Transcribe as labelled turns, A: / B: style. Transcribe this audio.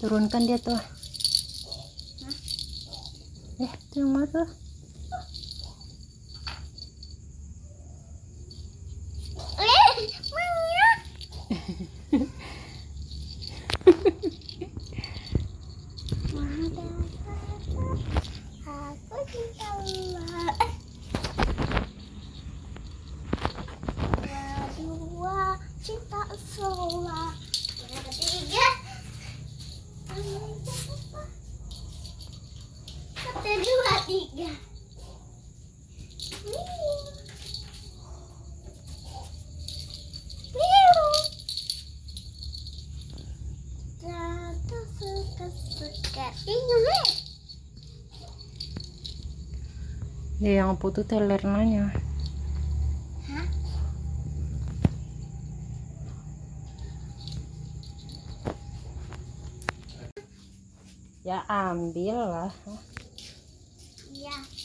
A: turunkan dia tuh. Itu yang mana tuh?
B: Aku cinta dua cinta semua. Yang ketiga, satu dua tiga. Jatuh suka-suka ini.
A: Dia yang putus telernanya.
B: Hah?
A: Ya ambil lah.
B: Iya.